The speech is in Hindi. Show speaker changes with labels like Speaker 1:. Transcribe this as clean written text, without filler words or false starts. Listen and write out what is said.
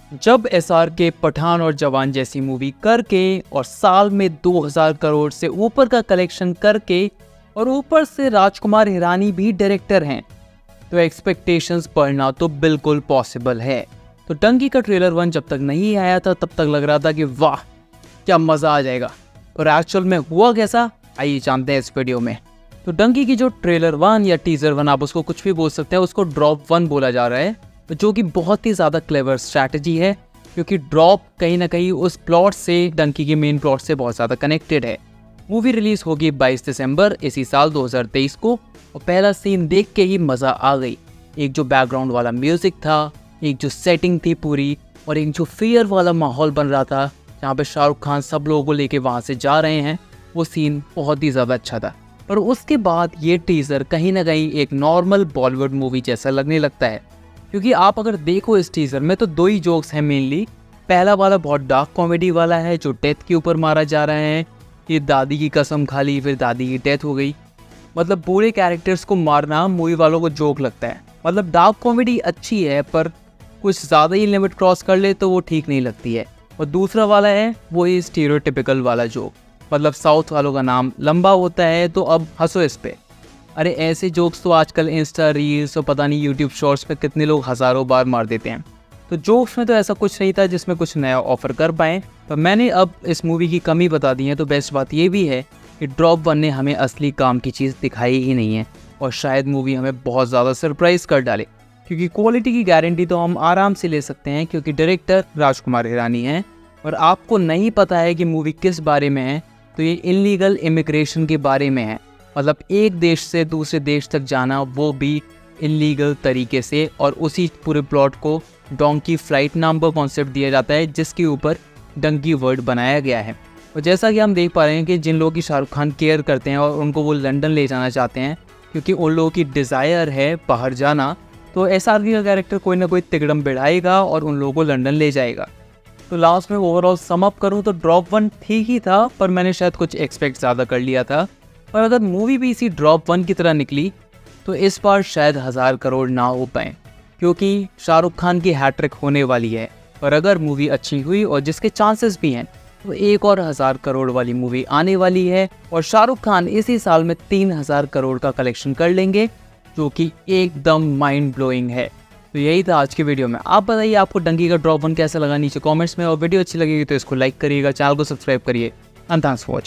Speaker 1: जब SRK पठान और जवान जैसी मूवी करके और साल में 2000 करोड़ से ऊपर का कलेक्शन करके और ऊपर से राजकुमार हिरानी भी डायरेक्टर हैं, तो एक्सपेक्टेशंस बढ़ना तो बिल्कुल पॉसिबल है। तो डंकी का ट्रेलर 1 जब तक नहीं आया था तब तक लग रहा था कि वाह क्या मज़ा आ जाएगा, और एक्चुअल में हुआ कैसा, आइए जानते हैं इस वीडियो में। तो डंकी की जो ट्रेलर 1 या टीजर 1, आप उसको कुछ भी बोल सकते हैं, उसको ड्रॉप 1 बोला जा रहा है, जो कि बहुत ही ज़्यादा क्लेवर स्ट्रैटेजी है, क्योंकि ड्रॉप कहीं ना कहीं उस प्लॉट से, डंकी के मेन प्लॉट से बहुत ज़्यादा कनेक्टेड है। मूवी रिलीज होगी 22 दिसंबर इसी साल 2023 को, और पहला सीन देख के ही मज़ा आ गई। एक जो बैकग्राउंड वाला म्यूज़िक था, एक जो सेटिंग थी पूरी, और एक जो फियर वाला माहौल बन रहा था जहाँ पे शाहरुख खान सब लोगों को लेके वहाँ से जा रहे हैं, वो सीन बहुत ही ज़्यादा अच्छा था। और उसके बाद ये टीज़र कहीं ना कहीं एक नॉर्मल बॉलीवुड मूवी जैसा लगने लगता है, क्योंकि आप अगर देखो इस टीज़र में तो 2 ही जोक्स हैं मेनली। पहला वाला बहुत डार्क कॉमेडी वाला है, जो डेथ के ऊपर मारा जा रहा है, ये दादी की कसम खा ली फिर दादी की डेथ हो गई। मतलब पूरे कैरेक्टर्स को मारना मूवी वालों को जोक लगता है। मतलब डार्क कॉमेडी अच्छी है, पर कुछ ज़्यादा ही लिमिट क्रॉस कर ले तो वो ठीक नहीं लगती है। और दूसरा वाला है वो ये स्टीरियोटिपिकल वाला जोक, मतलब साउथ वालों का नाम लंबा होता है तो अब हंसो इस पे। अरे ऐसे जोक्स तो आजकल इंस्टा रील्स और पता नहीं यूट्यूब शॉर्ट्स पे कितने लोग हज़ारों बार मार देते हैं। तो जोक्स में तो ऐसा कुछ नहीं था जिसमें कुछ नया ऑफर कर पाएँ, पर मैंने अब इस मूवी की कमी बता दी है। तो बेस्ट बात ये भी है कि ड्रॉप 1 ने हमें असली काम की चीज़ दिखाई ही नहीं है, और शायद मूवी हमें बहुत ज़्यादा सरप्राइज़ कर डाले, क्योंकि क्वालिटी की गारंटी तो हम आराम से ले सकते हैं, क्योंकि डायरेक्टर राजकुमार हिरानी हैं। और आपको नहीं पता है कि मूवी किस बारे में है, तो ये इलीगल इमिग्रेशन के बारे में है। मतलब एक देश से दूसरे देश तक जाना, वो भी इलीगल तरीके से, और उसी पूरे प्लॉट को डोंकी फ्लाइट नाम का कॉन्सेप्ट दिया जाता है, जिसके ऊपर डंकी वर्ड बनाया गया है। और जैसा कि हम देख पा रहे हैं कि जिन लोगों की शाहरुख खान केयर करते हैं और उनको वो लंदन ले जाना चाहते हैं, क्योंकि उन लोगों की डिज़ायर है बाहर जाना, तो SRK का कैरेक्टर कोई ना कोई तिकड़म बिढ़ाएगा और उन लोगों को लंदन ले जाएगा। तो लास्ट में ओवरऑल सम अप करूँ तो ड्रॉप 1 ठीक ही था, पर मैंने शायद कुछ एक्सपेक्ट ज़्यादा कर लिया था। पर अगर मूवी भी इसी ड्रॉप 1 की तरह निकली तो इस बार शायद 1000 करोड़ ना हो पाए, क्योंकि शाहरुख खान की हैट्रिक होने वाली है। और अगर मूवी अच्छी हुई, और जिसके चांसेस भी हैं, तो एक और 1000 करोड़ वाली मूवी आने वाली है, और शाहरुख खान इसी साल में 3000 करोड़ का कलेक्शन कर लेंगे, जो कि एकदम माइंड ब्लोइंग है। तो यही था आज की वीडियो में। आप बताइए आपको डंकी का ड्रॉप 1 कैसा लगा नीचे कमेंट्स में, और वीडियो अच्छी लगेगी तो इसको लाइक करिएगा, चैनल को सब्सक्राइब करिए। And thanks for watching.